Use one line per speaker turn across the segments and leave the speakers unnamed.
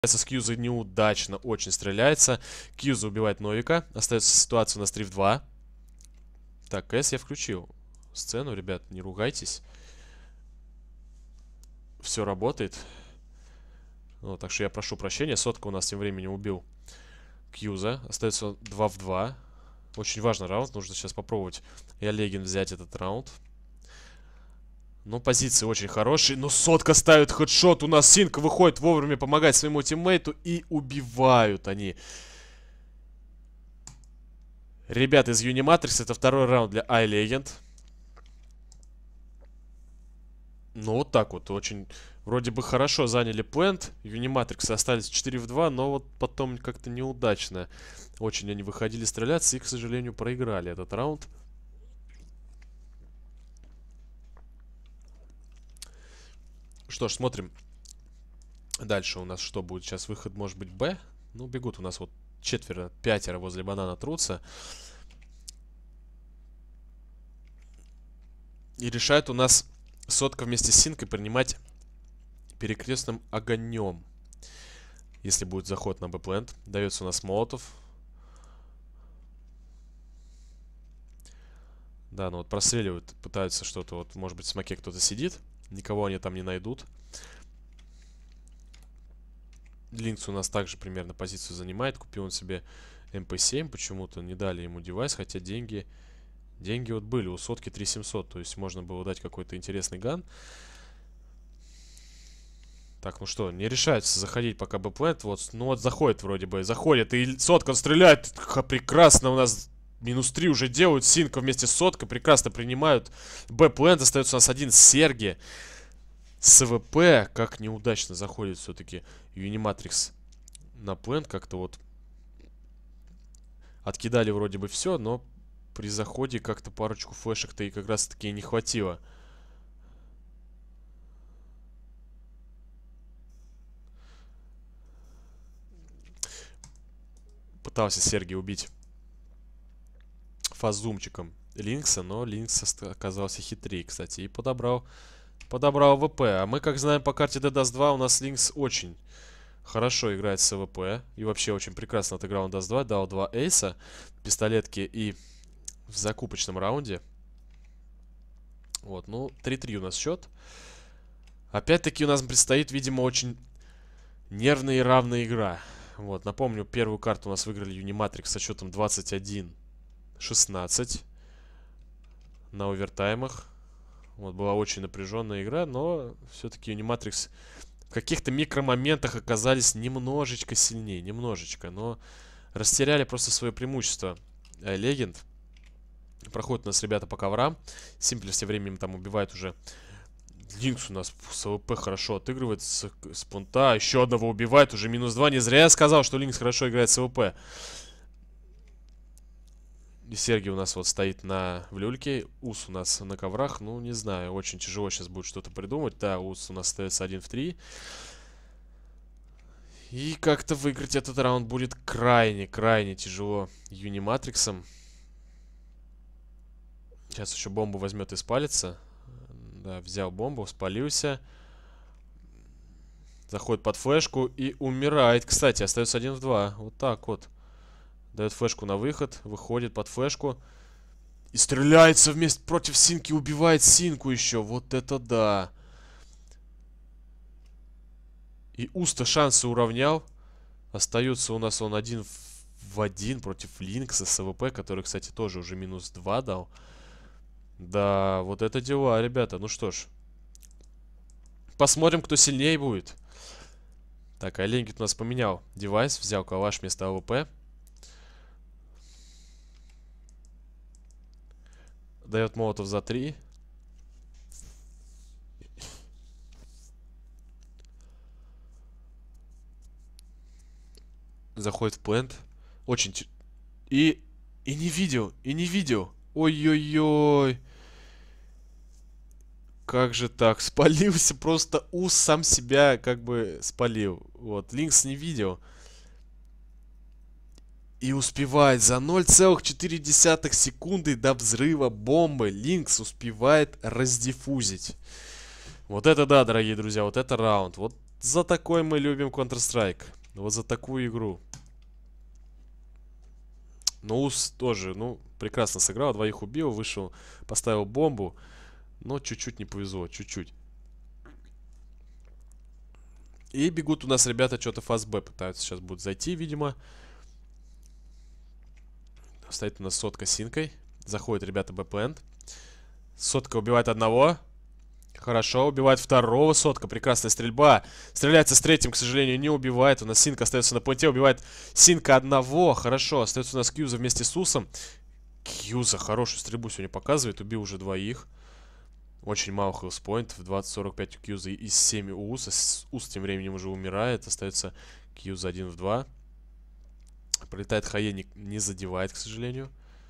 С Кьюза неудачно очень стреляется. Кьюза убивает Новика. Остается ситуация у нас 3 в 2. Так, КС я включил сцену, ребят, не ругайтесь. Все работает. Ну, так что я прошу прощения. Сотка у нас тем временем убил Кьюза. Остается 2 в 2. Очень важный раунд. Нужно сейчас попробовать и Олегин взять этот раунд. Ну, позиции очень хорошие. Но сотка ставит хедшот. У нас Синка выходит вовремя помогать своему тиммейту. И убивают они. Ребята из Unimatrix, это второй раунд для iLegend. Ну, вот так вот. Очень, вроде бы хорошо заняли плент. Unimatrix остались 4 в 2, но вот потом как-то неудачно. Очень они выходили стреляться и, к сожалению, проиграли этот раунд. Что ж, смотрим. Дальше у нас что будет? Сейчас выход может быть Б. Ну, бегут у нас вот пятеро возле банана трутся. И решает у нас сотка вместе с Синкой принимать перекрестным огнем. Если будет заход на Б-плент. Дается у нас молотов. Да, ну вот простреливают, пытаются что-то. Вот, может быть, в смоке кто-то сидит. Никого они там не найдут. Линкс у нас также примерно позицию занимает. Купил он себе МП-7. Почему-то не дали ему девайс, хотя деньги вот были у сотки 3700. То есть можно было дать какой-то интересный ган. Так, ну что, не решается заходить пока Б-плент. Вот, ну вот заходит вроде бы. Заходит, и сотка стреляет. Прекрасно у нас минус 3 уже делают. Синка вместе с соткой прекрасно принимают. Б-плент. Остается у нас один Серги. СВП, как неудачно заходит все-таки Unimatrix на плент. Как-то вот откидали вроде бы все, но при заходе как-то парочку флешек-то и как раз-таки и не хватило. Пытался Сергей убить фазумчиком Линкса, но Линкс оказался хитрее, кстати, и подобрал ВП. А мы, как знаем, по карте DDoS 2 у нас Линкс очень хорошо играет с ВП. И вообще очень прекрасно отыграл DDoS 2. Дал 2 эйса, пистолетки и в закупочном раунде. Вот, ну, 3-3 у нас счет. Опять-таки у нас предстоит, видимо, очень нервная и равная игра. Вот, напомню, первую карту у нас выиграли Unimatrix со счетом 21-16 на овертаймах. Вот, была очень напряженная игра, но все-таки Unimatrix в каких-то микромоментах оказались немножечко сильнее, немножечко, но растеряли просто свое преимущество. iLegend. Проходят у нас ребята по коврам. Симплер тем временем там убивает уже. Линкс у нас с АВП хорошо отыгрывает с пункта. Еще одного убивает, уже минус 2. Не зря я сказал, что Линкс хорошо играет с АВП. И Сергей у нас вот стоит в люльке. Ус у нас на коврах. Ну, не знаю, очень тяжело сейчас будет что-то придумать. Да, Ус у нас остается 1 в 3. И как-то выиграть этот раунд будет крайне тяжело Unimatrix'ом. Сейчас еще бомбу возьмет и спалится. Да, взял бомбу, спалился. Заходит под флешку и умирает. Кстати, остается 1 в 2. Вот так вот. Дает флешку на выход. Выходит под флешку. И стреляется вместе против Синки. Убивает Синку еще. Вот это да. И Уста шансы уравнял. Остается у нас он 1 в 1 против Линкса с АВП, который, кстати, тоже уже минус 2 дал. Да, вот это дела, ребята. Ну что ж. Посмотрим, кто сильнее будет. Так, iLegend у нас поменял девайс. Взял калаш вместо АВП. Дает молотов за 3. Заходит в плент. Очень... И не видел. Ой-ой-ой. Как же так? Спалился просто. Ус сам себя как бы спалил. Вот. Линкс не видел. И успевает за 0,4 секунды до взрыва бомбы. Линкс успевает раздиффузить. Вот это да, дорогие друзья. Вот это раунд. Вот за такой мы любим Counter-Strike. Вот за такую игру. Но УС тоже, ну, прекрасно сыграл. Двоих убил, вышел, поставил бомбу. Но чуть-чуть не повезло, чуть-чуть. И бегут у нас ребята что-то фастб пытаются. Сейчас будут зайти, видимо. Стоит у нас сотка с синкой. Заходят ребята бэпленд. Сотка убивает одного. Хорошо, убивает второго. Сотка, прекрасная стрельба. Стреляется с третьим, к сожалению, не убивает. У нас синка остается на пункте, убивает синка одного. Хорошо, остается у нас Кьюза вместе с Усом. Кьюза хорошую стрельбу сегодня показывает. Убил уже двоих. Очень мало хелспоинтов. 20-45 у Кьюза из 7 у Уса. Ус тем временем уже умирает. Остается Кьюза 1 в 2. Пролетает Хае, не задевает, к сожалению.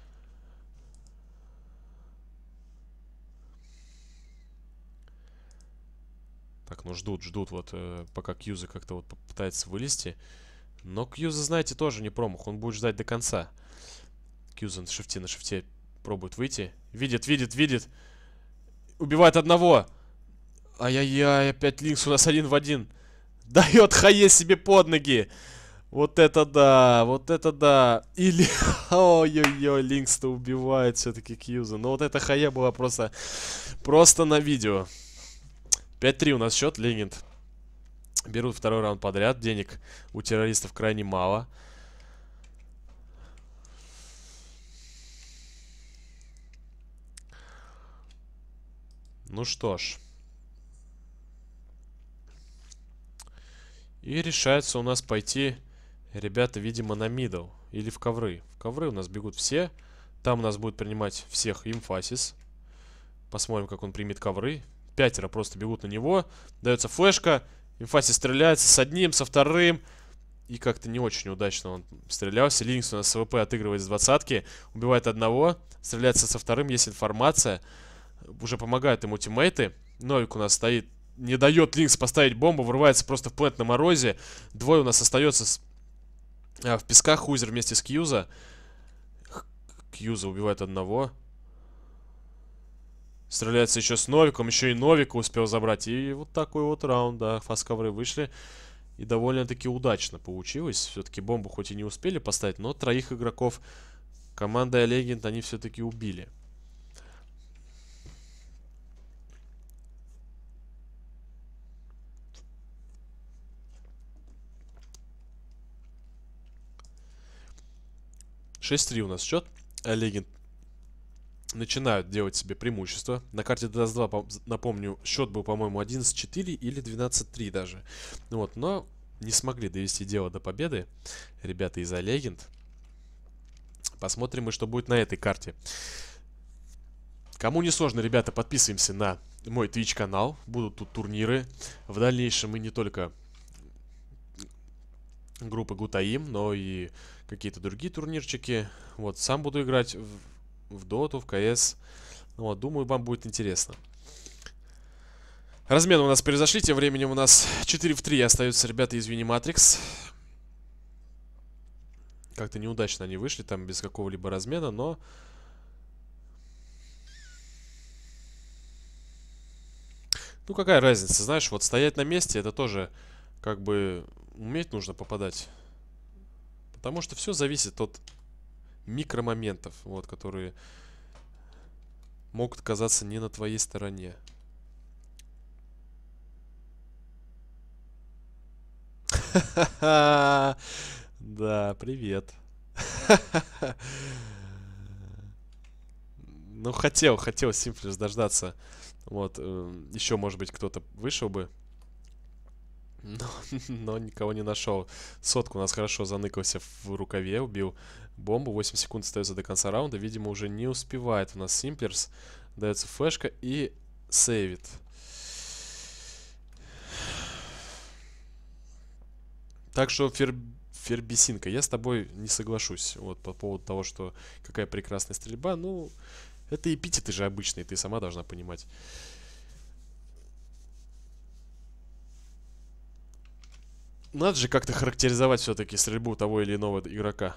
Так, ну ждут вот, пока Кьюза как-то вот попытается вылезти. Но Кьюза, знаете, тоже не промах. Он будет ждать до конца. Кьюза на шифте пробует выйти. Видит. Убивает одного. Ай-яй-яй, опять Линкс у нас 1 в 1. Дает Хае себе под ноги. Вот это да. Или... Ой-ой-ой, Линкс-то убивает все-таки Кьюза. Но вот эта Хае была просто на видео. 5-3 у нас счет, Легенд. Берут второй раунд подряд. Денег у террористов крайне мало. Ну что ж. И решается у нас пойти, ребята, видимо, на мидл. Или в ковры. В ковры у нас бегут все. Там у нас будет принимать всех Emphasis. Посмотрим, как он примет ковры. 5 просто бегут на него. Дается флешка. Emphasis стреляется с одним, со вторым. И как-то не очень удачно он стрелялся. Линкс у нас с АВП отыгрывает с 20-ки. Убивает одного. Стреляется со вторым. Есть информация. Уже помогают ему тиммейты. Новик у нас стоит. Не дает Линкс поставить бомбу. Врывается просто в плент на морозе. Двое у нас остается в песках. Хузер вместе с Кьюза. Кьюза убивает одного. Стреляется еще с Новиком. Еще и Новика успел забрать. И вот такой вот раунд, да. Фаст-ковры вышли. И довольно-таки удачно получилось. Все-таки бомбу хоть и не успели поставить, но троих игроков команды Легенд они все-таки убили. У нас счет. Легенд начинают делать себе преимущество. На карте Dust 2, напомню, счет был, по-моему, 11-4 или 12-3 даже. Вот, но не смогли довести дело до победы ребята из Legend. Посмотрим, что будет на этой карте. Кому не сложно, ребята, подписываемся на мой Twitch канал. Будут тут турниры. В дальнейшем мы не только группы Гутаим, но и какие-то другие турнирчики. Вот, сам буду играть в доту, в КС. Вот, думаю, вам будет интересно. Размены у нас произошли. Тем временем у нас 4 в 3 остаются ребята из Unimatrix. Как-то неудачно они вышли там без какого-либо размена, но... Ну, какая разница, знаешь, вот стоять на месте, это тоже, как бы, уметь нужно попадать. Потому что все зависит от микромоментов, вот, которые могут оказаться не на твоей стороне. Да, привет. Ну, хотел Симфлис дождаться. Вот, еще, может быть, кто-то вышел бы. Но никого не нашел. Сотка у нас хорошо заныкался в рукаве, убил бомбу. 8 секунд остается до конца раунда. Видимо, уже не успевает у нас Симплерс. Дается флешка и сейвит. Так что, Фербисинка, я с тобой не соглашусь. Вот по поводу того, что какая прекрасная стрельба. Ну, это эпитеты же обычные, ты сама должна понимать. Надо же как-то характеризовать все-таки стрельбу того или иного игрока.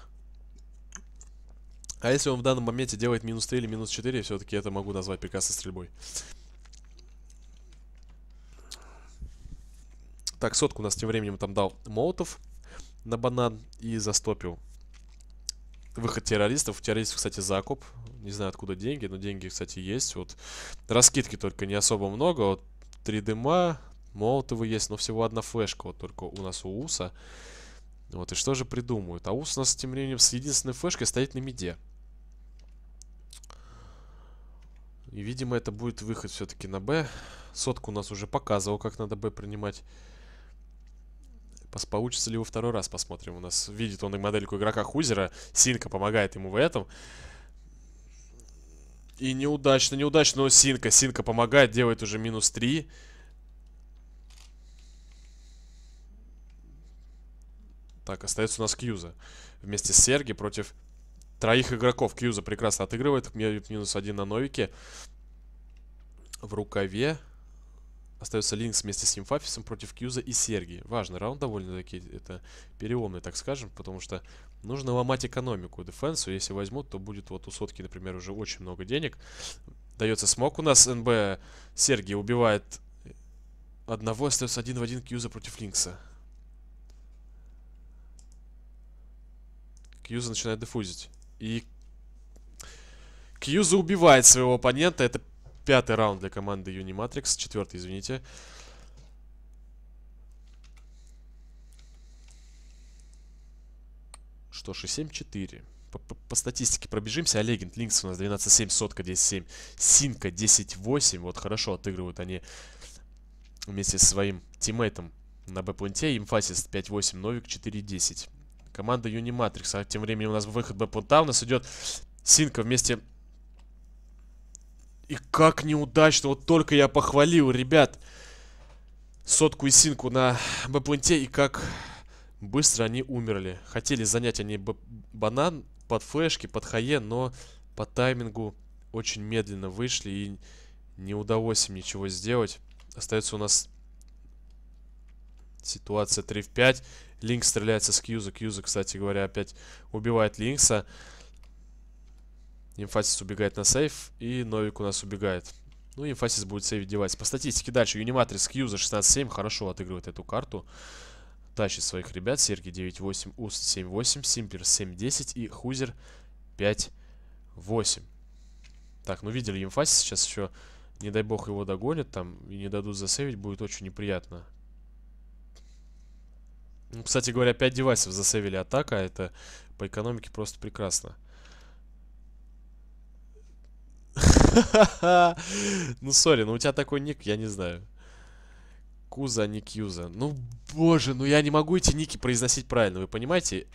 А если он в данном моменте делает минус 3 или минус 4, все-таки это могу назвать прекрасной стрельбой. Так, сотку у нас тем временем там дал Молотов на банан и застопил выход террористов. У террористов, кстати, закуп. Не знаю, откуда деньги, но деньги, кстати, есть. Вот раскидки только не особо много. Вот 3 дыма, Молотовы есть, но всего одна флешка. Вот только у нас у УСа. Вот, и что же придумают? А УС у нас тем временем с единственной флешкой стоит на миде. И, видимо, это будет выход все-таки на Б. Сотку у нас уже показывал, как надо Б принимать. Получится ли во второй раз, посмотрим. У нас видит он и модельку игрока Хузера. Синка помогает ему в этом. И неудачно, неудачно, но Синка помогает, делает уже минус 3. Так, остается у нас Кьюза. Вместе с Серги против троих игроков. Кьюза прекрасно отыгрывает. Минус 1 на Новике. В рукаве. Остается Линкс вместе с Имфафисом против Кьюза и Серги. Важный раунд довольно-таки. Это переломный, так скажем. Потому что нужно ломать экономику дефенсу. Если возьмут, то будет вот у сотки, например, уже очень много денег. Дается смог у нас. НБ Серги убивает одного. Остается 1 в 1 Кьюза против Линкса. Кьюза начинает дефузить. И Кьюза убивает своего оппонента. Это 5-й раунд для команды Unimatrix. 4-й, извините. Что ж, и 7-4. По статистике пробежимся. Олегин, Линкс у нас 12-7, Сотка 10-7, Синка 10-8. Вот хорошо отыгрывают они вместе со своим тиммейтом на Б-планте. Имфасис 5-8, Новик 4-10. Команда Unimatrix. А тем временем у нас выход Б-планта. У нас идет Синка вместе... И как неудачно. Вот только я похвалил, ребят, Сотку и Синку на Б-планте. И как быстро они умерли. Хотели занять они банан под флешки, под хае, но по таймингу очень медленно вышли. И не удалось им ничего сделать. Остается у нас ситуация 3 в 5. Линкс стреляется с Кьюза. Кьюза, кстати говоря, опять убивает Линкса. Имфасис убегает на сейф. И Новик у нас убегает. Ну, Имфасис будет сейвить девайс. По статистике дальше. Юниматрикс Кьюза 16-7. Хорошо отыгрывает эту карту. Тащит своих ребят. Серги 9-8. Уст 7-8. Симплерс 7-10. И Хузер 5-8. Так, ну видели Имфасис. Сейчас еще, не дай бог, его догонят там. И не дадут засейвить. Будет очень неприятно. Ну, кстати говоря, 5 девайсов засейвили атака. Это по экономике просто прекрасно. Ну, сори, но у тебя такой ник, я не знаю. Куза, а не Кьюза. Ну, боже, ну я не могу эти ники произносить правильно, вы понимаете?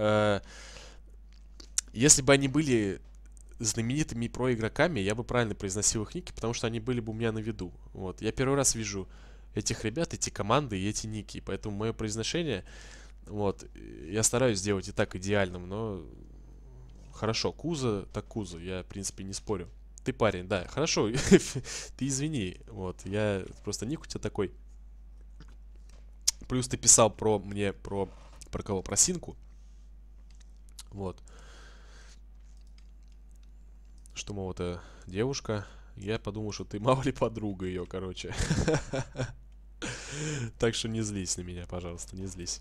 Если бы они были знаменитыми проигроками, я бы правильно произносил их ники, потому что они были бы у меня на виду. Вот, я первый раз вижу этих ребят, эти команды и эти ники, поэтому мое произношение, вот, я стараюсь сделать и так идеальным, но... Хорошо, Куза, так Куза, я, в принципе, не спорю. Ты парень, да, хорошо, ты извини, вот, я просто ник у тебя такой. Плюс ты писал про кого? Про Синку. Вот. Что, мол, это девушка. Я подумал, что ты мало ли подруга ее, короче. Так что не злись на меня, пожалуйста, не злись.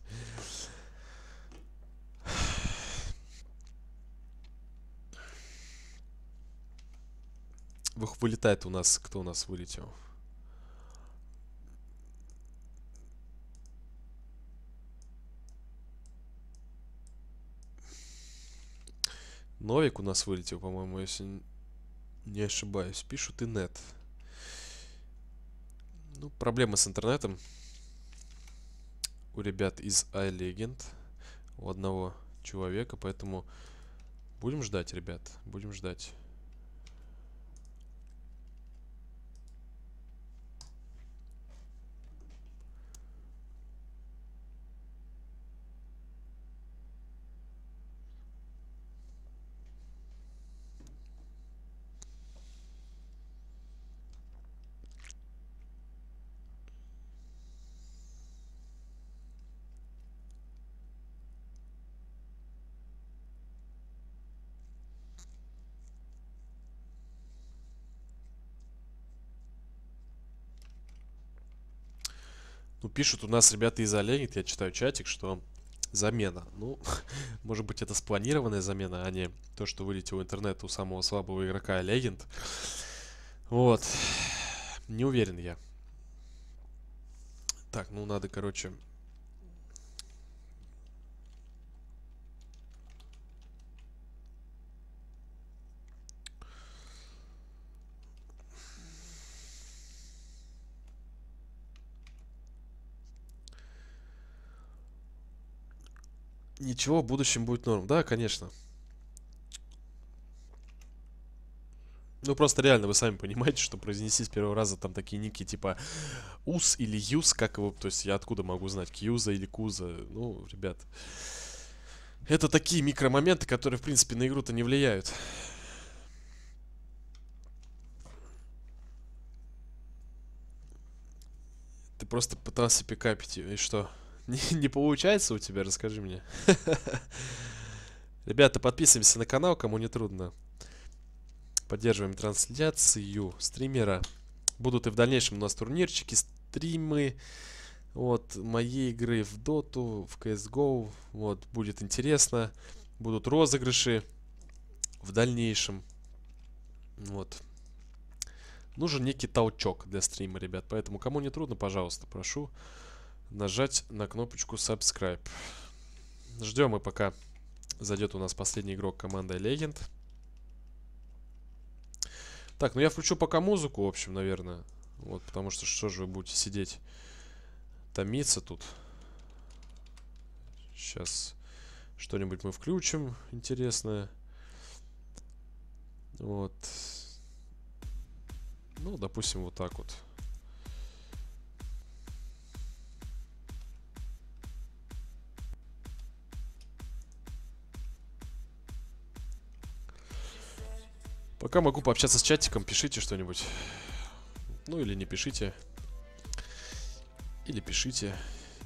Вылетает у нас... Кто у нас вылетел? Новик у нас вылетел, по-моему, если не ошибаюсь. Пишут и нет. Ну, проблема с интернетом. У ребят из iLegend. У одного человека, поэтому... Будем ждать, ребят. Будем ждать. Ну, пишут у нас ребята из Олегит, я читаю чатик, что замена. Ну, может быть, это спланированная замена, а не то, что вылетел в интернет у самого слабого игрока Легенд. Вот. Не уверен я. Так, ну надо, короче... Ничего, в будущем будет норм. Да, конечно. Ну, просто реально, вы сами понимаете, что произнести с первого раза там такие ники типа УС или ЮС, как его... То есть я откуда могу знать, Кьюза или Куза? Ну, ребят... Это такие микромоменты, которые, в принципе, на игру-то не влияют. Ты просто пытался пикапить, и что? Не получается у тебя? Расскажи мне. Ребята, подписываемся на канал, кому не трудно. Поддерживаем трансляцию стримера. Будут и в дальнейшем у нас турнирчики, стримы. Вот, моей игры в Доту, в CSGO. Вот, будет интересно. Будут розыгрыши в дальнейшем. Вот. Нужен некий толчок для стрима, ребят. Поэтому, кому не трудно, пожалуйста, прошу нажать на кнопочку subscribe. Ждем мы, пока зайдет у нас последний игрок команды Legend. Так, ну я включу пока музыку, в общем, наверное. Вот, потому что же вы будете сидеть, томиться тут. Сейчас что-нибудь мы включим интересное. Вот. Ну, допустим, вот так вот. Пока могу пообщаться с чатиком, пишите что-нибудь. Ну, или не пишите. Или пишите.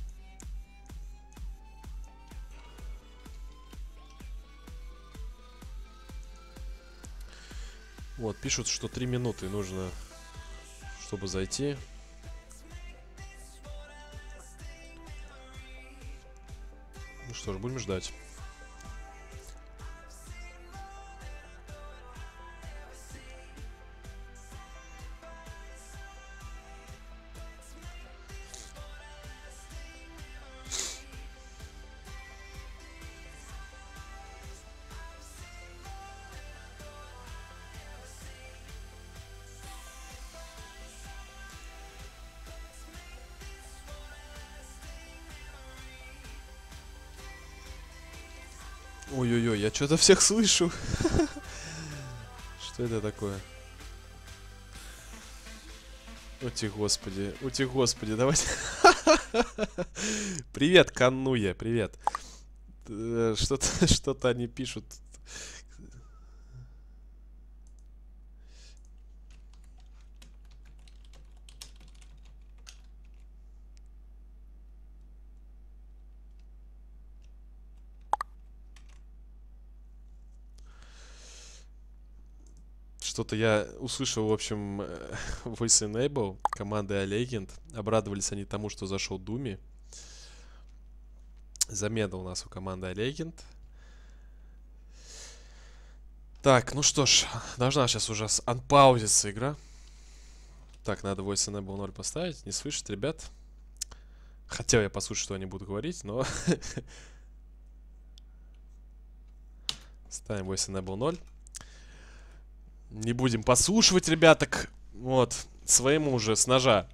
Вот, пишут, что 3 минуты нужно, чтобы зайти. Ну что ж, будем ждать. Ой-ой-ой, я что-то всех слышу. Что это такое? Ути господи, давайте. Привет, Кануя, привет. Что-то они пишут. Что-то я услышал, в общем, Voice Enable команды Legend. Обрадовались они тому, что зашел Думи. Замена у нас у команды Legend. Так, ну что ж, должна сейчас уже анпаузиться игра. Так, надо Voice Enable 0 поставить. Не слышит, ребят. Хотел я послушать, что они будут говорить, но... Ставим Voice Enable 0. Не будем послушивать, ребяток. Вот, своему уже с ножа.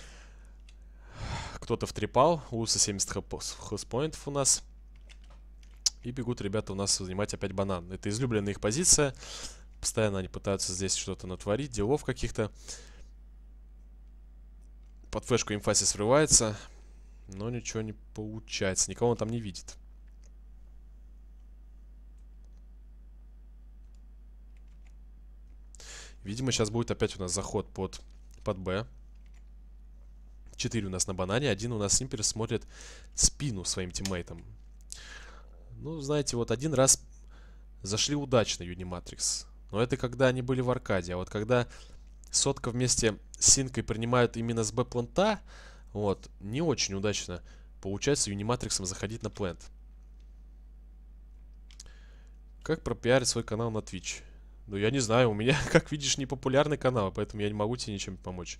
Кто-то втрепал. Уса 70 хостпоинтов у нас. И бегут ребята у нас занимать опять банан. Это излюбленная их позиция. Постоянно они пытаются здесь что-то натворить. Делов каких-то. Под флешку инфаси срывается. Но ничего не получается. Никого он там не видит. Видимо, сейчас будет опять у нас заход под Б. 4 у нас на банане. Один у нас Симперс смотрит спину своим тиммейтам. Ну, знаете, вот один раз зашли удачно Юниматрикс. Но это когда они были в аркаде. А вот когда Сотка вместе с Синкой принимают именно с Б-планта, Вот. Не очень удачно получается Юниматриксом заходить на плент. Как пропиарить свой канал на Twitch? Ну, я не знаю, у меня, как видишь, не популярный канал, поэтому я не могу тебе ничем помочь.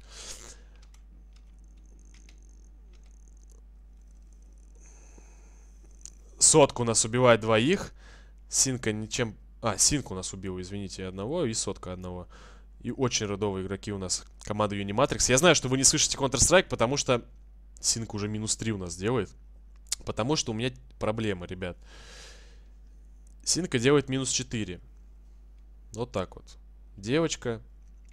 Сотка у нас убивает двоих. Синка ничем... А, Синка у нас убил, извините, одного, и сотка одного. И очень родовые игроки у нас. Команда Unimatrix. Я знаю, что вы не слышите Counter-Strike, потому что Синка уже -3 у нас делает. Потому что у меня проблема, ребят. Синка делает -4. Вот так вот. Девочка.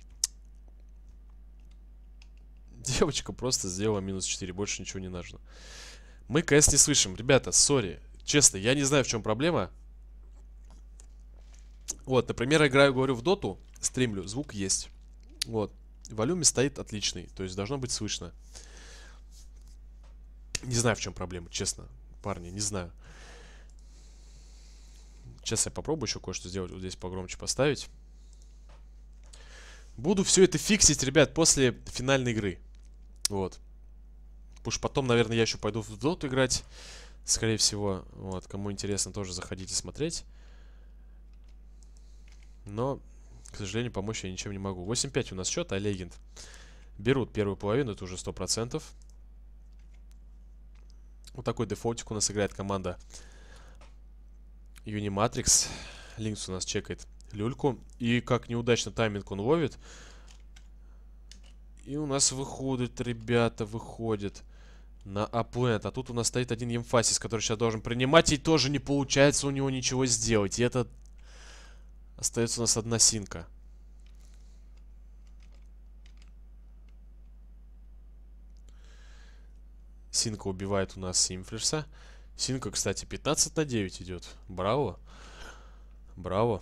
Девочка просто сделала -4. Больше ничего не нужно. Мы КС не слышим. Ребята, сори. Честно, я не знаю, в чем проблема. Вот, например, играю, говорю, в доту, стримлю, звук есть. Вот. Волюме стоит отличный, то есть должно быть слышно. Не знаю, в чем проблема, честно. Парни, не знаю. Сейчас я попробую еще кое-что сделать. Вот здесь погромче поставить. Буду все это фиксить, ребят, после финальной игры. Вот. Потому что потом, наверное, я еще пойду в доту играть. Скорее всего. Вот. Кому интересно, тоже заходите смотреть. Но, к сожалению, помочь я ничем не могу. 8-5 у нас счет, а Легенд берут первую половину, это уже 100%. Вот такой дефолтик у нас играет команда Unimatrix. Линкс у нас чекает люльку. И как неудачно тайминг он ловит. И у нас выходит, ребята, выходит на аплент. А тут у нас стоит один Емфасис, который сейчас должен принимать. И тоже не получается у него ничего сделать. И это... Остается у нас одна Синка. Синка убивает у нас Симфлерса. Синка, кстати, 15/9 идет. Браво. Браво.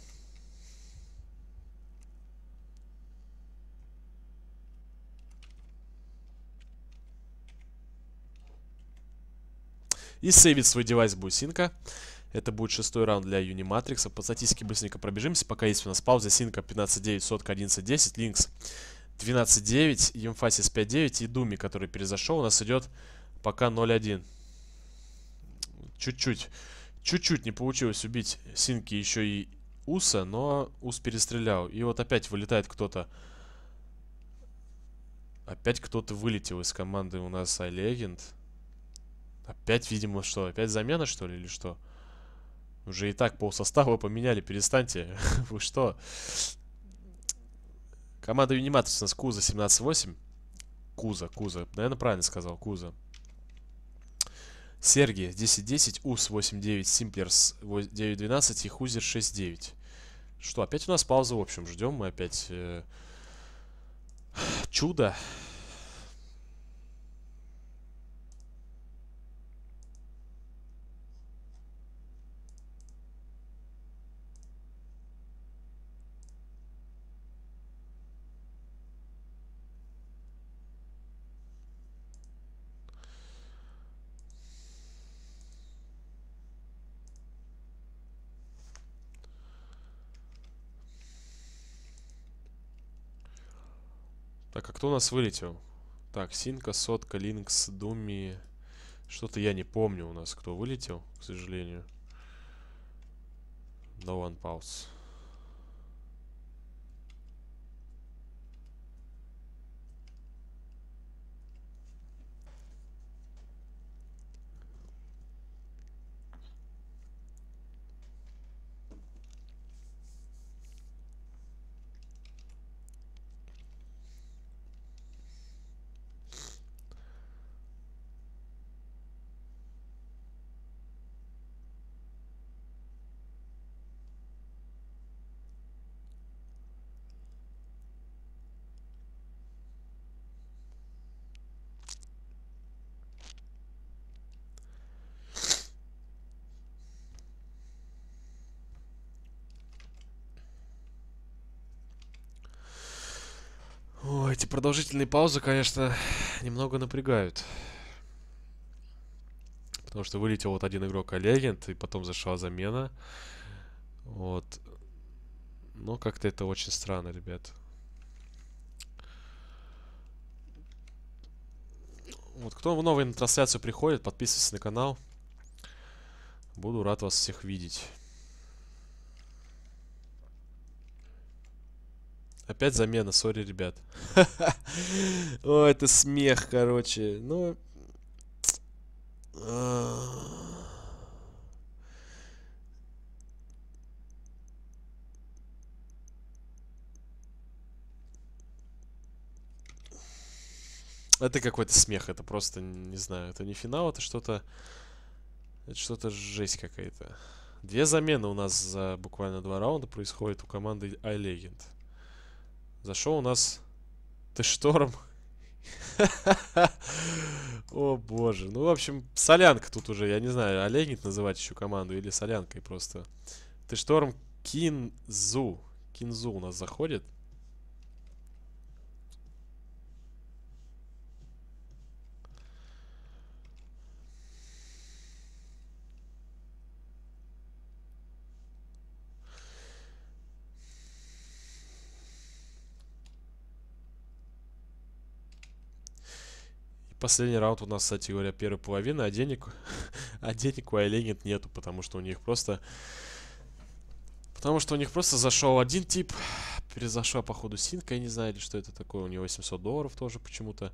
И сейвит свой девайс будет Синка. Это будет 6-й раунд для Юниматрикса. По статистике быстренько пробежимся. Пока есть у нас пауза. Синка 15/9, сотка 11/10. Линкс 12/9. Емфасис 5/9. И Думи, который перезашел, у нас идет пока 0-1. Чуть-чуть. Чуть-чуть не получилось убить Синки еще и Уса, но Ус перестрелял. И вот опять вылетает кто-то. Опять кто-то вылетел из команды у нас iLegend. Опять, видимо, что? Опять замена, что ли, или что? Уже и так полсостава поменяли, перестаньте. Вы что? Команда Unimatrix у нас Куза 17/8. Куза. Наверное, правильно сказал, Куза. Сергей 10/10, Ус 8/9, Симплерс 9/12 и Хузер 6/9. Что, опять у нас пауза, в общем, ждем мы опять чудо. Так, а кто у нас вылетел? Так, Синка, Сотка, Линкс, Думи. Что-то я не помню у нас, кто вылетел, к сожалению. No one pause. Ой, эти продолжительные паузы, конечно, немного напрягают. Потому что вылетел вот один игрок Легенд, и потом зашла замена. Вот. Но как-то это очень странно, ребят. Вот, кто в новую трансляцию приходит, подписывайтесь на канал. Буду рад вас всех видеть. Опять замена, сори, ребят. О, это смех, короче. Ну... Это какой-то смех, это просто, не знаю, это не финал, это что-то... Это что-то жесть какая-то. Две замены у нас за буквально 2 раунда происходит у команды iLegend. Зашел у нас Т-Шторм. О боже. Ну, в общем, солянка тут уже. Я не знаю, iLegend называть еще команду или солянкой просто. Т-Шторм Кинзу. Кинзу у нас заходит. Последний раунд у нас, кстати говоря, первой половины, а денег у iLegend нету, потому что у них просто... Потому что у них просто зашел один тип, перезашла, походу, синка, я не знаю, или что это такое, у него $800 тоже почему-то.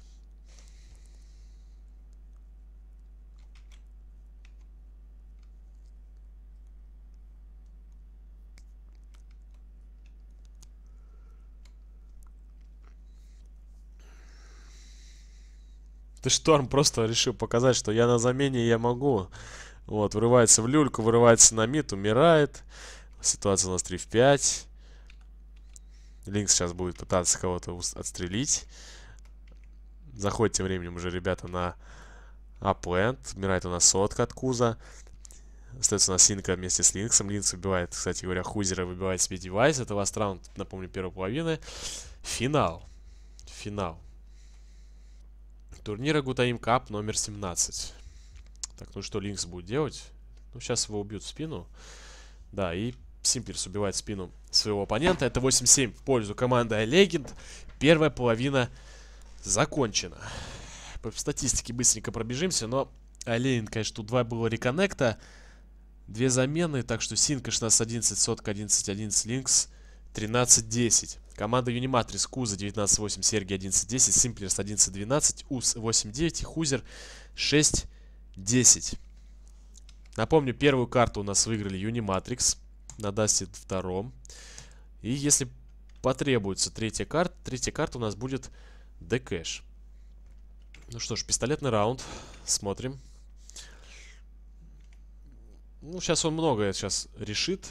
Ты Шторм просто решил показать, что я на замене, я могу. Вот, вырывается в люльку, вырывается на мид, умирает. Ситуация у нас 3 в 5. Линкс сейчас будет пытаться кого-то отстрелить. Заходит тем временем уже ребята на апленд. Умирает у нас сотка от Куза. Остается у нас Синка вместе с Линксом. Линкс выбивает, кстати говоря, Хузера, выбивает себе девайс. Это ласт раунд, напомню, первой половины. Финал. Финал. Турнира Гутаим Кап номер 17. Так, ну что Линкс будет делать? Ну, сейчас его убьют в спину. Да, и Симплерс убивает спину своего оппонента. Это 8-7 в пользу команды iLegend. Первая половина закончена. По статистике быстренько пробежимся, но iLegend, конечно, тут 2 было реконнекта. 2 замены, так что Синка 16-11, Сотка 11-11, Линкс 13-10. Команда Unimatrix, Куза 19-8, Сергей 11-10, Симплерс 11-12, УС 8-9 и Хузер 6-10. Напомню, первую карту у нас выиграли Unimatrix на Дасте 2. И если потребуется третья карта у нас будет Дэкэш. Ну что ж, пистолетный раунд. Смотрим. Ну, сейчас он многое сейчас решит.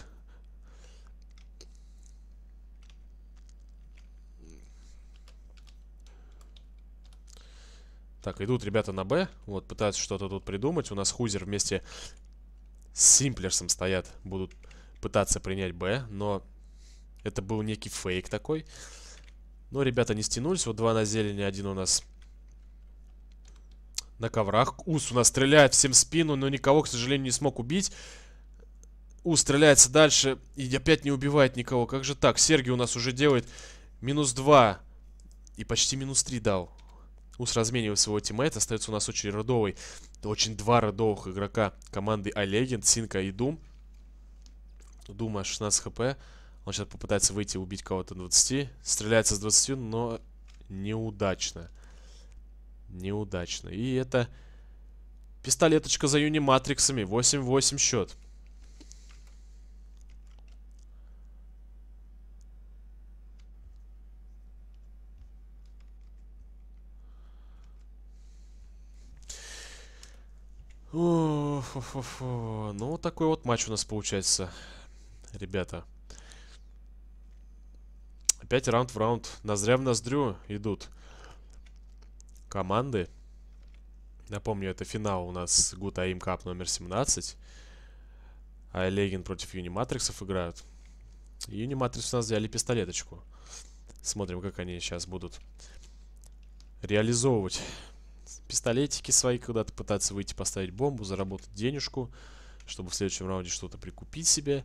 Так, идут ребята на Б. Вот, пытаются что-то тут придумать. У нас Хузер вместе с Симплерсом стоят. Будут пытаться принять Б. Но это был некий фейк такой. Но ребята не стянулись. Вот 2 на зелени, один у нас на коврах. Ус у нас стреляет всем в спину, но никого, к сожалению, не смог убить. Ус стреляется дальше и опять не убивает никого. Как же так? Сергей у нас уже делает -2 и почти -3 дал. Ус разменивает своего тиммейта. Остается у нас очень родовый. Очень 2 родовых игрока команды iLegend, Синка и Дум. Дума 16 хп. Он сейчас попытается выйти и убить кого-то на 20. Стреляется с 20, но неудачно. Неудачно. И это пистолеточка за Юниматриксами. 8-8 счет. Ну, такой вот матч у нас получается, ребята. Опять раунд в раунд. Ноздря в ноздрю идут команды. Напомню, это финал у нас Гутаим Кап номер 17. iLegend против Юниматриксов играют. Юниматрикс у нас взяли пистолеточку. Смотрим, как они сейчас будут реализовывать пистолетики свои, когда-то пытаться выйти, поставить бомбу, заработать денежку, чтобы в следующем раунде что-то прикупить себе.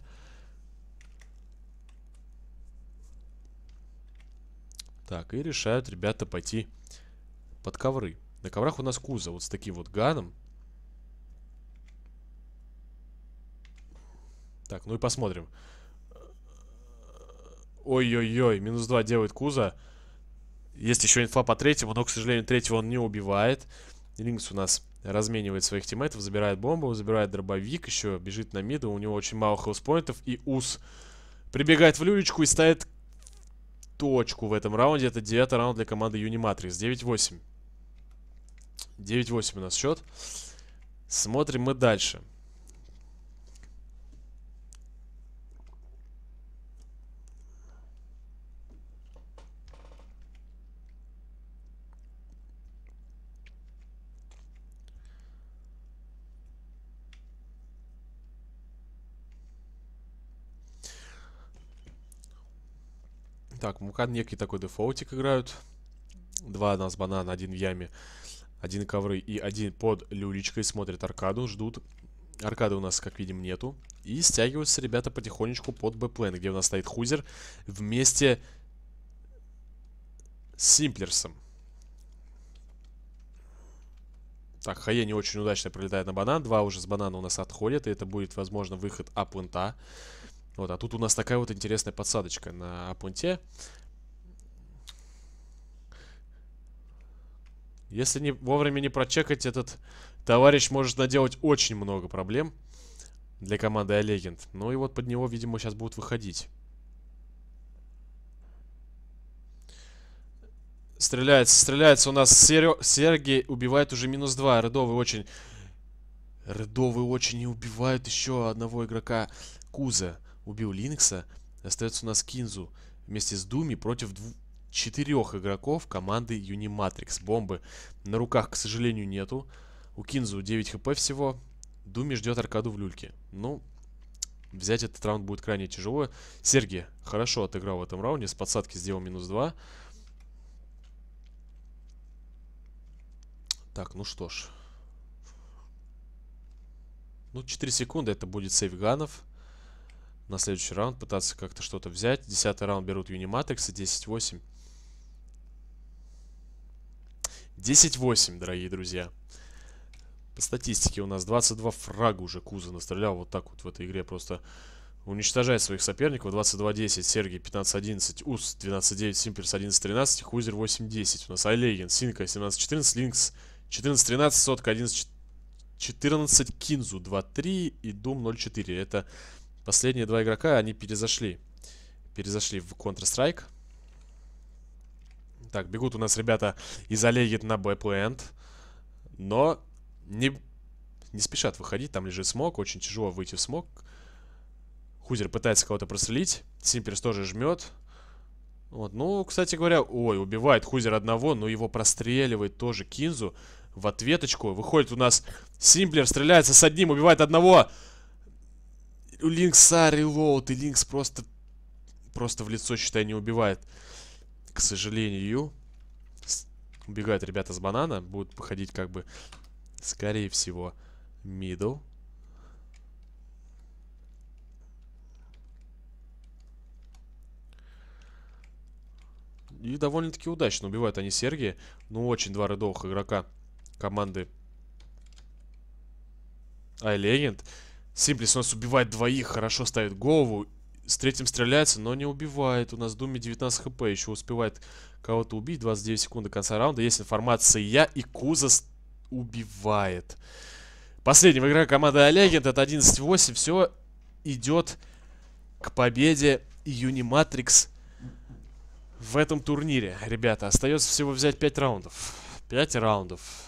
Так, и решают ребята пойти под ковры. На коврах у нас Куза вот с таким вот ганом. Так, ну и посмотрим. Ой-ой-ой, минус 2 делает Куза. Есть еще инфа по третьему, но, к сожалению, третьего он не убивает. Линкс у нас разменивает своих тиммейтов, забирает бомбу, забирает дробовик, еще бежит на миду. У него очень мало хелспоинтов. И Ус прибегает в люлечку и ставит точку в этом раунде. Это 9-й раунд для команды Unimatrix. 9-8. 9-8 у нас счет. Смотрим мы дальше. Так, Мукан некий такой дефолтик играют. Два у нас банана, один в яме, один ковры и один под люлечкой. Смотрят аркаду, ждут. Аркады у нас, как видим, нету. И стягиваются ребята потихонечку под Б-плен, где у нас стоит Хузер вместе с Симплерсом. Так, Хае не очень удачно пролетает на банан. Два уже с банана у нас отходят. И это будет, возможно, выход А-плента. Вот, а тут у нас такая вот интересная подсадочка на А-пленте. Если не, вовремя не прочекать, этот товарищ может наделать очень много проблем для команды iLegend. Ну и вот под него, видимо, сейчас будут выходить. Стреляется у нас Сергей, убивает уже минус 2. Редовый очень не убивают еще одного игрока. Куза убил Линкса. Остается у нас Кинзу вместе с Думи против 4 игроков команды Unimatrix. Бомбы на руках, к сожалению, нету. У Кинзу 9 хп всего. Думи ждет аркаду в люльке. Ну, взять этот раунд будет крайне тяжело. Сергей хорошо отыграл в этом раунде. С подсадки сделал минус 2. Так, ну что ж. Ну, 4 секунды это будет сейв ганов. На следующий раунд пытаться как-то что-то взять. 10-й раунд берут Unimatrix. 10-8. 10-8, дорогие друзья. По статистике у нас 22 фрага уже Куза настрелял. Вот так вот в этой игре просто уничтожает своих соперников. 22-10, Сергей 15-11, Ус 12-9, Симперс 11-13, Хузер 8-10. У нас iLegend, Синка 17-14, Линкс 14-13, Сотка 11-14, Кинзу 2-3 и Дум 0-4. Это последние два игрока, они перезашли в Counter-Strike. Так, бегут у нас ребята из iLegend на Б-плент. Но не спешат выходить. Там лежит смог. Очень тяжело выйти в смог. Хузер пытается кого-то прострелить. Симперс тоже жмет. Вот, ну, кстати говоря, ой, убивает Хузер одного, но его простреливает тоже Кинзу в ответочку. Выходит у нас Симплер, стреляется с одним, убивает одного. У Линкса релоуд, и Линкс просто в лицо, считай, не убивает. К сожалению. Убегают ребята с банана. Будут выходить как бы, скорее всего, мидл. И довольно-таки удачно убивают они Сергия. Ну, очень два редовых игрока команды iLegend. Симплис у нас убивает двоих, хорошо ставит голову. С третьим стреляется, но не убивает. У нас Думи 19 хп, еще успевает кого-то убить. 29 секунд до конца раунда. Есть информация, и Куза убивает последнего игрока команды iLegend. Это 11-8. Все идет к победе Unimatrix в этом турнире. Ребята, остается всего взять 5 раундов. 5 раундов.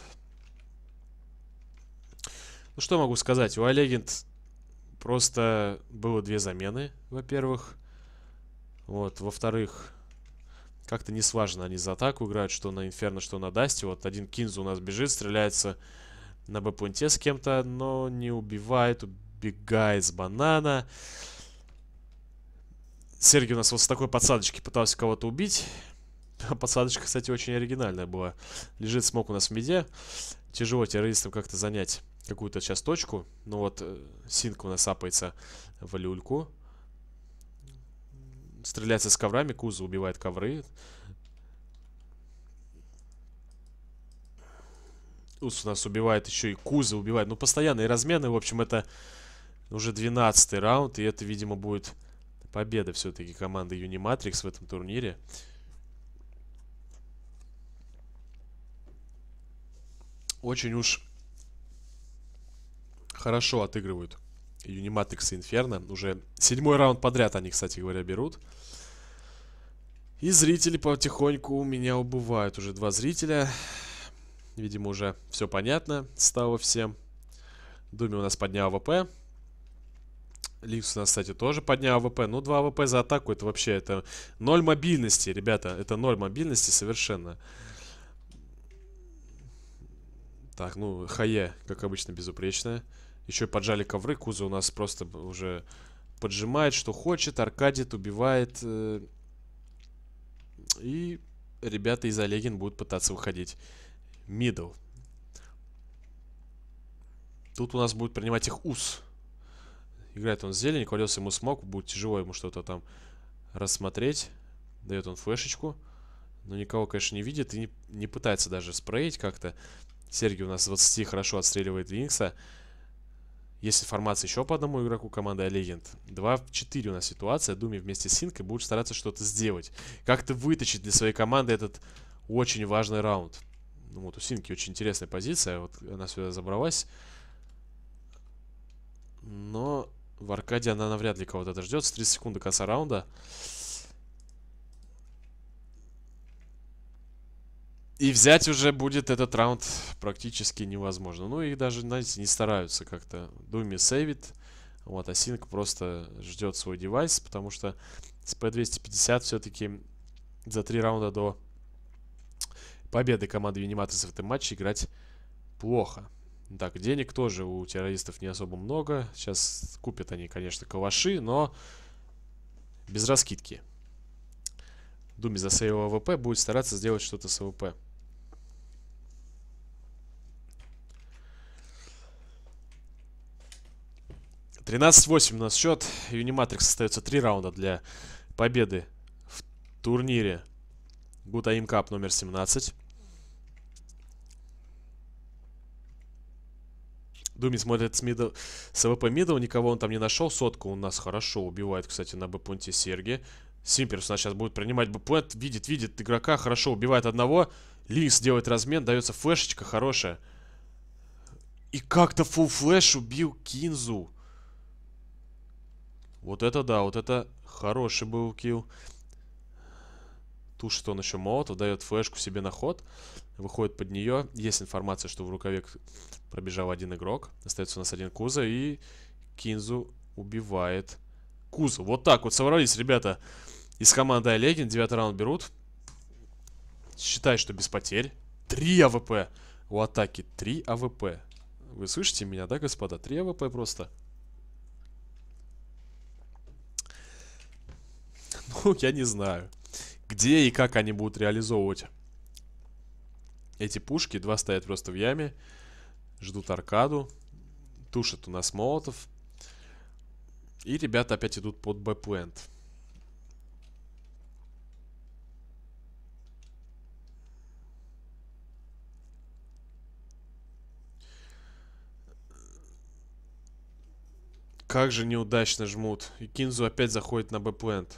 Ну, что могу сказать? У iLegend просто было две замены, во-первых. Вот, во-вторых, как-то не слаженно они за атаку играют, что на Инферно, что на Дасте. Вот один Кинзу у нас бежит, стреляется на Б-пункте с кем-то, но не убивает, убегает с банана. Сергей у нас вот с такой подсадочки пытался кого-то убить. Подсадочка, кстати, очень оригинальная была. Лежит смог у нас в миде. Тяжело террористам как-то занять какую-то сейчас точку. Ну вот, Синка у нас апается в люльку. Стреляется с коврами. Куза убивает ковры. Ус у нас убивает еще и Куза убивает. Ну, постоянные размены. В общем, это уже 12-й раунд. И это, видимо, будет победа все-таки команды Unimatrix в этом турнире. Очень уж хорошо отыгрывают Unimatrix и Inferno. Уже 7-й раунд подряд они, кстати говоря, берут. И зрители потихоньку у меня убывают. Уже 2 зрителя. Видимо, уже все понятно стало всем. Думи у нас поднял АВП. Линкс у нас, кстати, тоже поднял АВП. Ну, 2 АВП за атаку, это вообще, это 0 мобильности, ребята. Это 0 мобильности совершенно. Так, ну, Хае, как обычно, безупречная. Еще и поджали ковры. Куза у нас просто уже поджимает, что хочет. Аркадит убивает. И ребята из Олегин будут пытаться выходить. Мидл. Тут у нас будет принимать их УС. Играет он с зелень, кладется ему смог. Будет тяжело ему что-то там рассмотреть. Дает он флешечку. Но никого, конечно, не видит и не пытается даже спреить как-то. Сергей у нас с 20 хорошо отстреливает Линкса. Есть информация еще по одному игроку команды Легенд. 2 в 4 у нас ситуация. Думи вместе с Синкой будут стараться что-то сделать. Как-то вытащить для своей команды этот очень важный раунд. Ну вот у Синки очень интересная позиция. Вот она сюда забралась. Но в Аркаде она навряд ли кого-то дождется. 30 секунд до конца раунда. И взять уже будет этот раунд практически невозможно. Ну и даже, знаете, не стараются как-то. Думи сейвит. Вот, а Синк просто ждет свой девайс, потому что с P250 все-таки за 3 раунда до победы команды Unimatrix в этом матче играть плохо. Так, денег тоже у террористов не особо много. Сейчас купят они, конечно, калаши, но без раскидки. Думи засейвил АВП, будет стараться сделать что-то с АВП. (13-8) у нас счет. Unimatrix остается 3 раунда для победы в турнире Good Aim Cup номер 17. Думи смотрит с АВП мидл, никого он там не нашел. Сотку у нас хорошо убивает, кстати, на Б-пункте Сергей. Симперс у нас сейчас будет принимать Б-пункт. Видит игрока, хорошо убивает одного. Линкс делает размен, дается флешечка хорошая. И как-то фулл флэш убил Кинзу. Вот это да, вот это хороший был килл. Тушит он еще молотов, дает флешку себе на ход. Выходит под нее. Есть информация, что в рукаве пробежал один игрок. Остается у нас один Куза. И Кинзу убивает Кузу. Вот так вот собрались, ребята, из команды Олегин. 9-й раунд берут. Считай, что без потерь. 3 АВП у атаки. 3 АВП. Вы слышите меня, да, господа? 3 АВП просто. Ну, я не знаю, где и как они будут реализовывать эти пушки. 2 стоят просто в яме. Ждут аркаду. Тушат у нас молотов. И ребята опять идут под Б-плент. Как же неудачно жмут. И Кинзу опять заходит на Б-плент.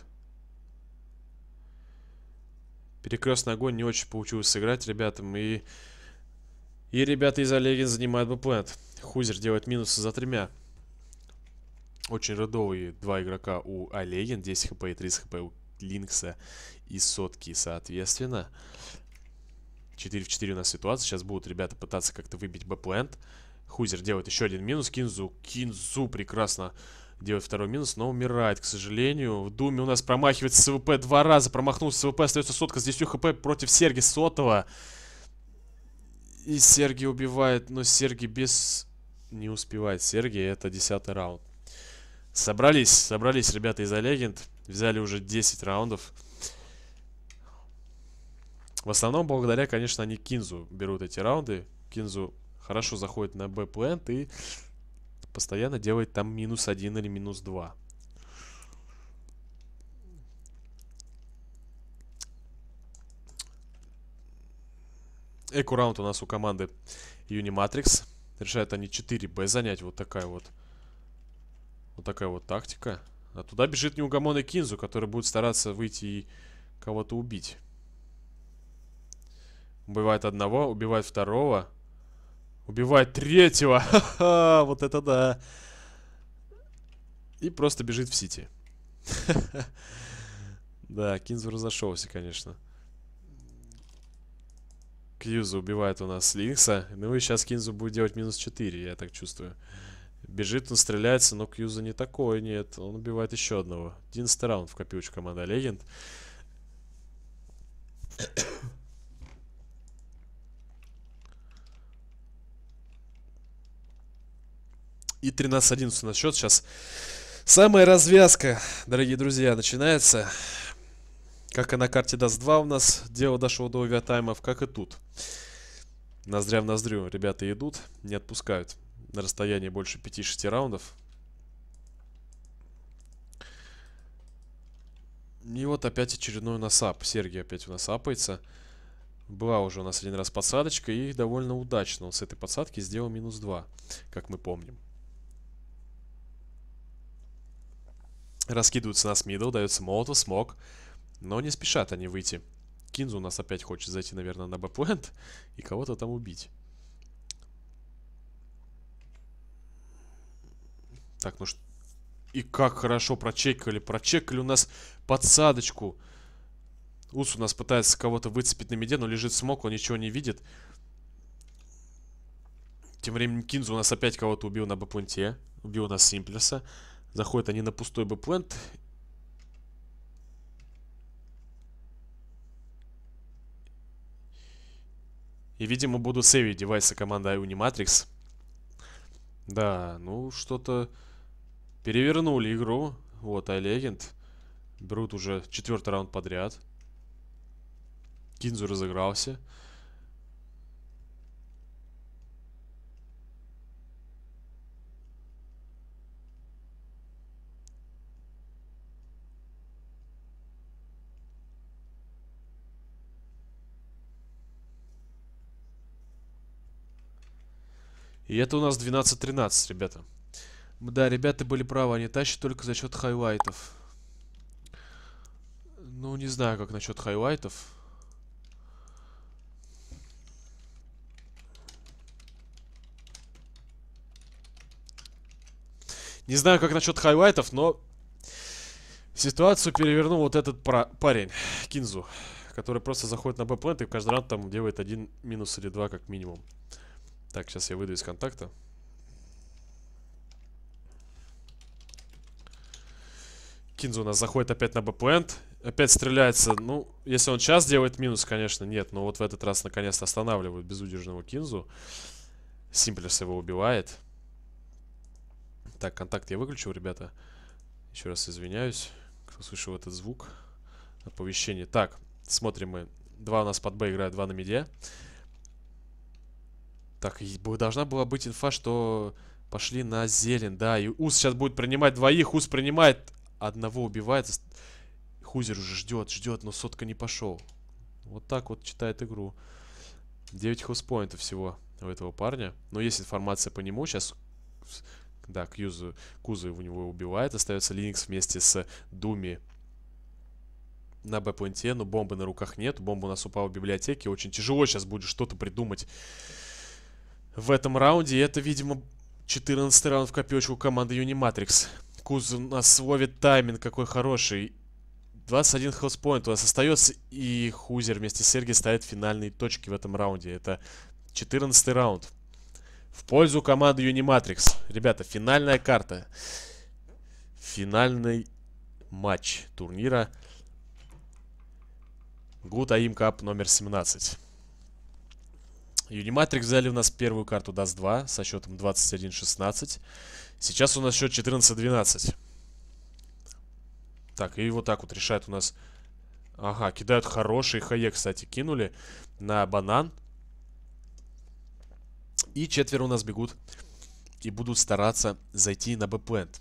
Перекрестный огонь не очень получилось сыграть ребятам. И ребята из Олегин занимают Б-плент. Хузер делает минусы за 3. Очень родовые 2 игрока у Олегин. 10 хп и 30 хп у Линкса и Сотки соответственно. 4 в 4 у нас ситуация. Сейчас будут ребята пытаться как-то выбить Б-плент. Хузер делает еще один минус. Кинзу прекрасно делает второй минус, но умирает, к сожалению. В Думе у нас промахивается с АВП 2 раза. Промахнулся с АВП, остается Сотка с 10 хп против Сергея Сотова. И Сергей убивает, но Сергей не успевает. Сергей, это 10-й раунд. Собрались ребята из Олегент. Взяли уже 10 раундов. В основном, благодаря, конечно, они Кинзу берут эти раунды. Кинзу хорошо заходит на Б-плент и постоянно делает там -1 или -2. Эко-раунд у нас у команды Юниматрикс. Решают они 4Б занять. Вот такая вот. Вот такая вот тактика. А туда бежит неугомонный Кинзу, который будет стараться выйти и кого-то убить. Убивает одного, убивает второго. Убивает третьего. Ха-ха, вот это да. И просто бежит в Сити. Да, Кинзу разошелся, конечно. Кьюза убивает у нас Линкса. Ну и сейчас Кинзу будет делать минус 4, я так чувствую. Бежит, он стреляется, но Кьюза не такой, нет. Он убивает еще одного. 11 раунд в копилочку команда Легенд. И 13-11 у нас счет сейчас. Самая развязка, дорогие друзья, начинается. Как и на карте Dust 2 у нас дело дошло до овертаймов, как и тут. Ноздря в ноздрю ребята идут, не отпускают на расстоянии больше 5-6 раундов. И вот опять очередной у нас ап. Сергей опять у нас апается. Была уже у нас один раз подсадочка, и довольно удачно он с этой подсадки сделал минус 2, как мы помним. Раскидываются нас мидл, дается молотов, смог. Но не спешат они выйти. Кинзу у нас опять хочет зайти, наверное, на бэплэнд и кого-то там убить. Так, ну что... И как хорошо прочекали. Прочекали у нас подсадочку. Ус у нас пытается кого-то выцепить на миде, но лежит смог, он ничего не видит. Тем временем Кинзу у нас опять кого-то убил на бэпленте. Убил у нас Симплеса. Заходят они на пустой бэплент. И, видимо, будут сейвить девайсы команды Unimatrix. Да, ну, что-то перевернули игру. Вот, iLegend. Берут уже 4-й раунд подряд. Кинзу разыгрался. И это у нас 12-13, ребята. Да, ребята были правы, они тащат только за счет хайлайтов. Ну, не знаю, как насчет хайлайтов. Не знаю, как насчет хайлайтов, но ситуацию перевернул вот этот парень, Кинзу, который просто заходит на бэплент и каждый раунд там делает 1 минус или 2 как минимум. Так, сейчас я выйду из контакта. Кинзу у нас заходит опять на бэплент. Опять стреляется. Ну, если он сейчас делает минус, конечно, нет. Но вот в этот раз наконец-то останавливают безудержного Кинзу. Симплес его убивает. Так, контакт я выключил, ребята. Еще раз извиняюсь, кто слышал этот звук. Оповещение. Так, смотрим мы. 2 у нас под Б играют, 2 на миде. Так, и должна была быть инфа, что пошли на зелень. Да, и Ус сейчас будет принимать двоих. Ус принимает. Одного убивает. Хузер уже ждет, но сотка не пошел. Вот так вот читает игру. 9 хауспоинтов всего у этого парня. Но есть информация по нему. Сейчас, да, Кузу у него убивает. Остается Линкс вместе с Думи на Б-пленте. Но бомбы на руках нет. Бомба у нас упала в библиотеке. Очень тяжело сейчас будет что-то придумать в этом раунде. И это, видимо, 14-й раунд в копилочку команды Unimatrix. Куз у нас ловит тайминг какой хороший. 21 хелспоинт у нас остается. И Хузер вместе с Сергеем ставит финальные точки в этом раунде. Это 14-й раунд. В пользу команды Unimatrix. Ребята, финальная карта. Финальный матч турнира. Good AIM Cup номер 17. Unimatrix взяли у нас первую карту Dust 2 со счетом 21-16. Сейчас у нас счет 14-12. Так, и вот так вот решает у нас... Ага, кидают хорошие хае, кстати, кинули на банан. И 4 у нас бегут и будут стараться зайти на Б-плент.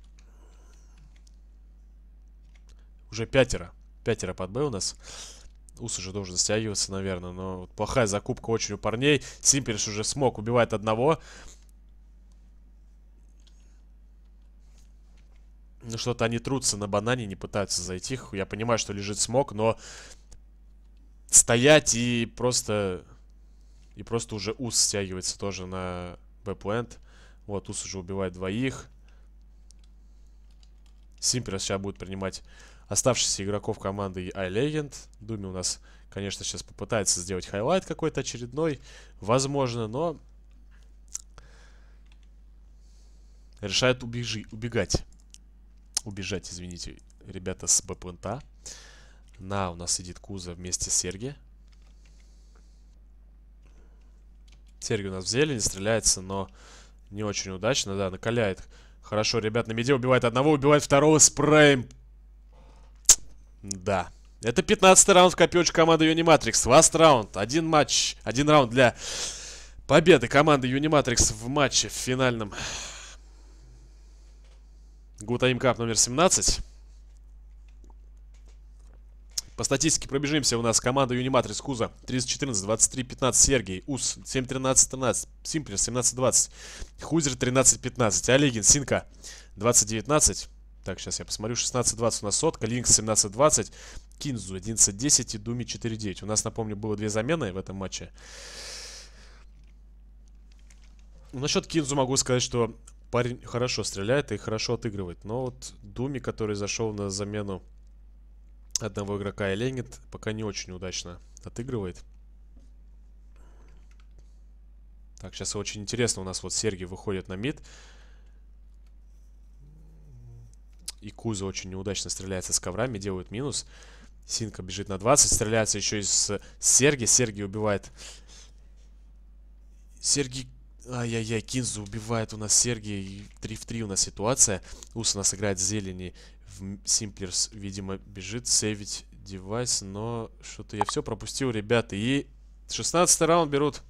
Уже 5 под Б у нас. Ус уже должен стягиваться, наверное. Но вот плохая закупка очень у парней. Симперс уже смог, убивает одного. Ну что-то они трутся на банане, не пытаются зайти. Я понимаю, что лежит смог, но стоять и просто уже Ус стягивается тоже на Б-плент. Вот, Ус уже убивает двоих. Симперс сейчас будет принимать оставшихся игроков команды iLegend. Думи у нас, конечно, сейчас попытается сделать хайлайт какой-то очередной. Возможно, но решает убегать. Убежать, извините, ребята с Б-плента. У нас сидит Куза вместе с Серги. Серги у нас в зелени стреляется, но не очень удачно. Да, накаляет. Хорошо, ребят, на миде убивает одного, убивает второго спреем. Да. Это 15-й раунд в копилочку команды Unimatrix. Last раунд. Один матч. Один раунд для победы команды Unimatrix в матче в финальном. Good Aim Cup номер 17. По статистике пробежимся. У нас команда Unimatrix Куза 30-14, 23-15, Сергей, Ус 7-13-13, Симплерс 17-20, Хузер 13-15, Олегин, Синка 20-19. Так, сейчас я посмотрю. 16-20 у нас Сотка, Линкс 17-20, Кинзу 11-10 и Думи 4-9. У нас, напомню, было 2 замены в этом матче. Насчет Кинзу могу сказать, что парень хорошо стреляет и хорошо отыгрывает. Но вот Думи, который зашел на замену одного игрока iLegend, пока не очень удачно отыгрывает. Так, сейчас очень интересно. У нас вот Сергей выходит на мид. И Куза очень неудачно стреляется с коврами, делает минус. Синка бежит на 20, стреляется еще из Серги. Сергей убивает. Сергей... Ай-яй-яй, Кинзу убивает у нас Сергей. 3 в 3 у нас ситуация. Ус у нас играет в зелени. Симплерс, видимо, бежит сейвить девайс, но что-то я все пропустил, ребята. И 16-й раунд берут